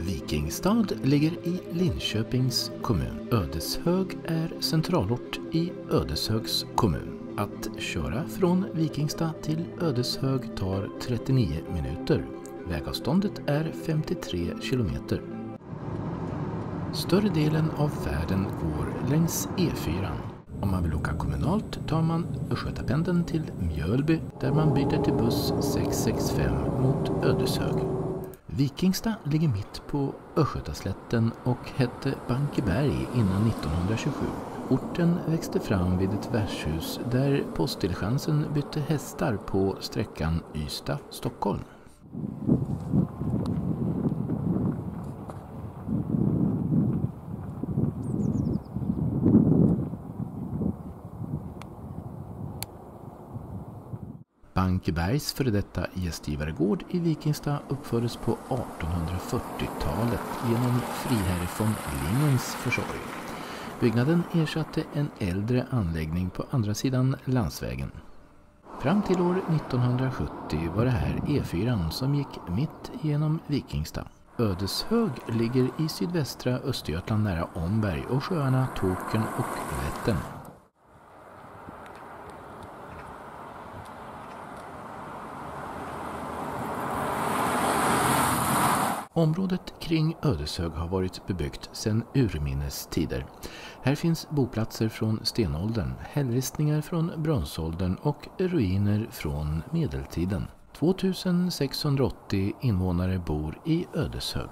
Vikingstad ligger i Linköpings kommun. Ödeshög är centralort i Ödeshögs kommun. Att köra från Vikingstad till Ödeshög tar 39 minuter. Vägavståndet är 53 kilometer. Större delen av färden går längs E4. Om man vill åka kommunalt tar man Östgötapendeln till Mjölby där man byter till buss 665 mot Ödeshög. Vikingstad ligger mitt på Östgötaslätten och hette Bankeberg innan 1927. Orten växte fram vid ett värdshus där postdiligensen bytte hästar på sträckan Ystad-Stockholm. Bankebergs före detta gästgivaregård i Vikingstad uppfördes på 1840-talet genom friherre von Lingens försorg. Byggnaden ersatte en äldre anläggning på andra sidan landsvägen. Fram till år 1970 var det här E4 som gick mitt genom Vikingstad. Ödeshög ligger i sydvästra Östergötland nära Omberg och sjöarna Tåkern och Vättern. Området kring Ödeshög har varit bebyggt sedan urminnes tider. Här finns boplatser från stenåldern, hällristningar från bronsåldern och ruiner från medeltiden. 2680 invånare bor i Ödeshög.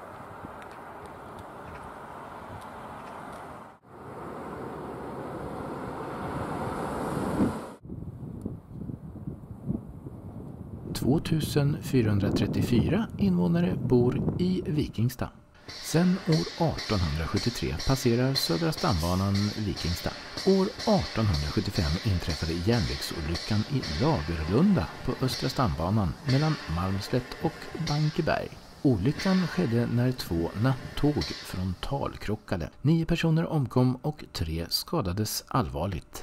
(2434 invånare bor i Vikingstad. Sedan år 1873 passerar Södra stambanan Vikingstad. År 1875 inträffade järnvägsolyckan i Lagerlunda på Östra stambanan mellan Malmslätt och Bankeberg. Olyckan skedde när 2 nattåg frontalkrockade. 9 personer omkom och 3 skadades allvarligt.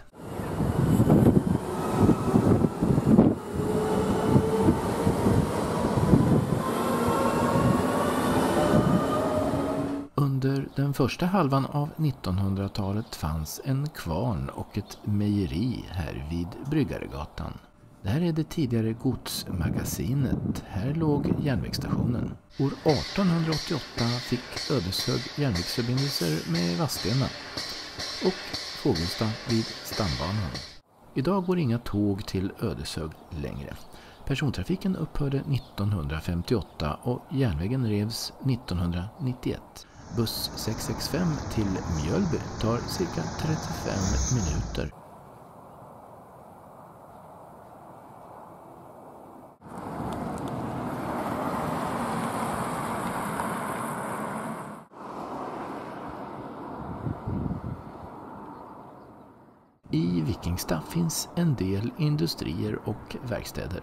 Under den första halvan av 1900-talet fanns en kvarn och ett mejeri här vid Bryggaregatan. Där är det tidigare godsmagasinet. Här låg järnvägsstationen. År 1888 fick Ödeshög järnvägsförbindelser med Vadstena och Fågelsta vid stambanan. Idag går inga tåg till Ödeshög längre. Persontrafiken upphörde 1958 och järnvägen revs 1991. Buss 665 till Mjölby tar cirka 35 minuter. I Vikingstad finns en del industrier och verkstäder.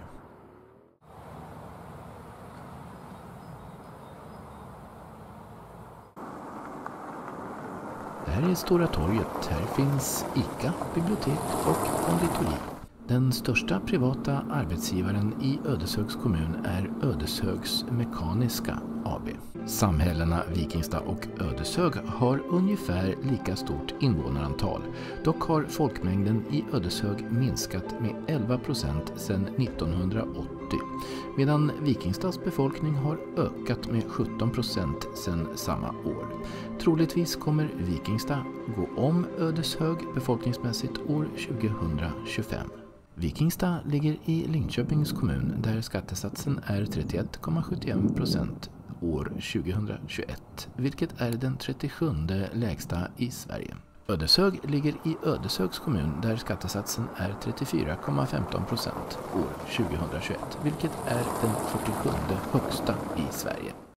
Här är Stora torget. Här finns ICA, bibliotek och konditori. Den största privata arbetsgivaren i Ödeshögs kommun är Ödeshögs Mekaniska AB. Samhällena Vikingstad och Ödeshög har ungefär lika stort invånarantal. Dock har folkmängden i Ödeshög minskat med 11% sedan 1980, medan Vikingstads befolkning har ökat med 17% sedan samma år. Troligtvis kommer Vikingstad gå om Ödeshög befolkningsmässigt år 2025. Vikingstad ligger i Linköpings kommun där skattesatsen är 31,71% år 2021, vilket är den 37:e lägsta i Sverige. Ödeshög ligger i Ödeshögs kommun där skattesatsen är 34,15% år 2021, vilket är den 47:e högsta i Sverige.